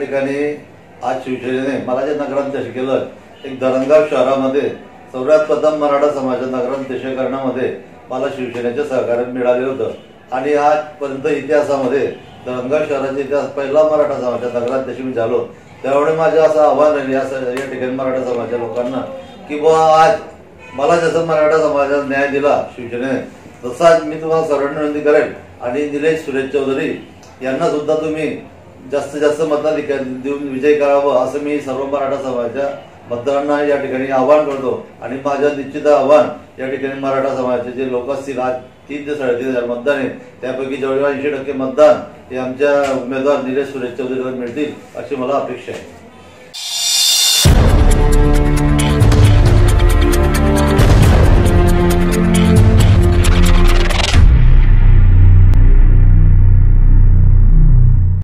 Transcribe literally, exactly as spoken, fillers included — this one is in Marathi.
ठिकाणी आज शिवसेनेने मला जे नगराध्यक्ष केलं, एक धरणगाव शहरामध्ये सर्वात प्रथम मराठा समाजाच्या नगराध्यक्ष करण्यामध्ये मला शिवसेनेचे सहकार्य मिळाले होतं आणि आजपर्यंत इतिहासामध्ये धरणगाव शहराचा इतिहास पहिला मराठा समाजाचा नगराध्यक्ष मी झालो। त्यामुळे माझं असं आव्हान राहील या ठिकाणी मराठा समाजाच्या लोकांना की बुवा आज मला जसं मराठा समाजाला न्याय दिला शिवसेनेने, तसाच मी तुम्हाला सर्वांना विनंती करेल आणि निलेश सुरेश चौधरी यांना सुद्धा तुम्ही जास्तीत जास्त मताधिकार देऊन विजय करावा असं मी सर्व मराठा समाजाच्या मतदारांना या ठिकाणी आवाहन करतो। आणि माझं निश्चित आव्हान या ठिकाणी मराठा समाजाचे जे लोक असतील, आज तीन ते साडेतीन हजार मतदान आहे, त्यापैकी जवळजवळ ऐंशी टक्के मतदान हे आमच्या उमेदवार निलेश सुरेश चौधरीला मिळतील अशी मला अपेक्षा आहे।